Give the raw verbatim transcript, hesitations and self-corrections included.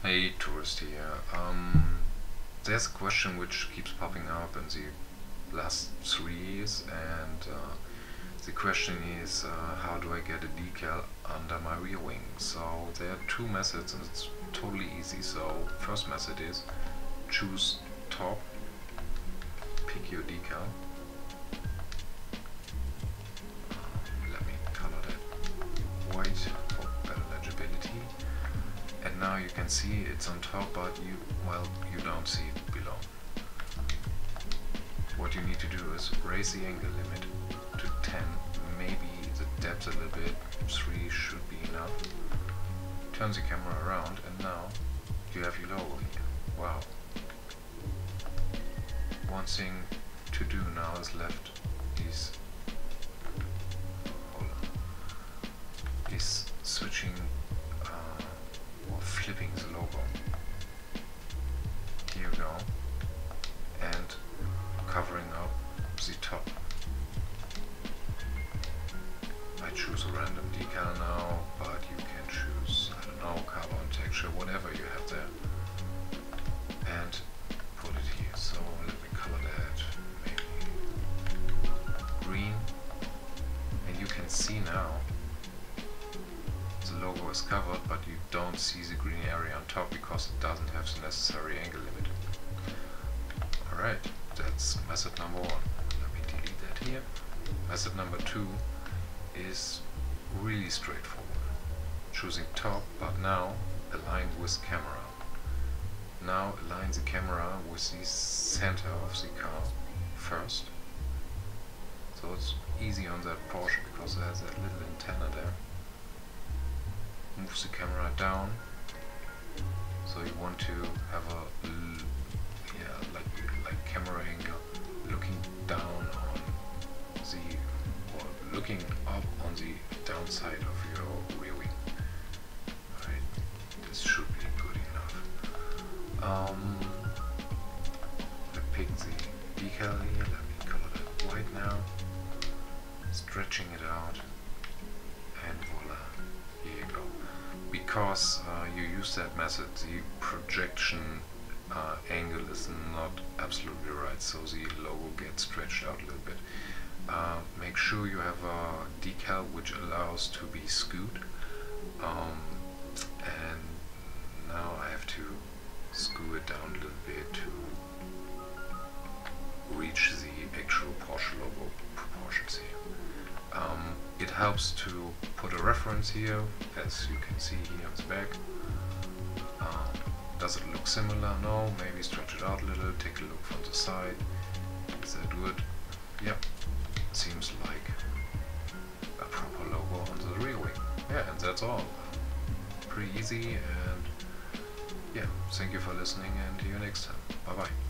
Hey tourist here. Um, there's a question which keeps popping up in the last three years, and uh, the question is uh, how do I get a decal under my rear wing? So there are two methods and it's totally easy. So first method is choose top, pick your decal. Um, let me color that white for better legibility. And now you can see it's on top, but you, well, you don't see it below. What you need to do is raise the angle limit to ten, maybe the depth a little bit, three should be enough. Turn the camera around and now you have your logo here. Wow. One thing to do now is left is, hold on, is switching or flipping the logo. Here you go. And covering up the top. I choose a random decal now, but you can choose, I don't know, carbon texture, whatever you have there. And put it here. So let me color that maybe green. And you can see now the logo is covered, but you don't see the green area on top because it doesn't have the necessary angle limit. Alright, that's method number one. Let me delete that here. Method number two is really straightforward. Choosing top, but now align with camera. Now align the camera with the center of the car first. So it's easy on that Porsche because there's that little antenna there. Move the camera down, so you want to have a l yeah like like camera angle looking down on the or looking up on the downside of your rear wing. Right, this should be good enough. Um, I pick the decal here. Let me color that white now. Stretching it out, and voila. Here you go. Because uh, you use that method, the projection uh, angle is not absolutely right, so the logo gets stretched out a little bit. Uh, make sure you have a decal which allows to be skewed. Um, and now I have to skew it down a little bit to reach the actual Porsche logo proportions here. Um, it helps to put a reference here, as you can see here on the back. Um, does it look similar? No, maybe stretch it out a little, take a look from the side. Is that good? Yep, seems like a proper logo on the rear wing. Yeah, and that's all. Pretty easy, and yeah, thank you for listening and see you next time. Bye bye.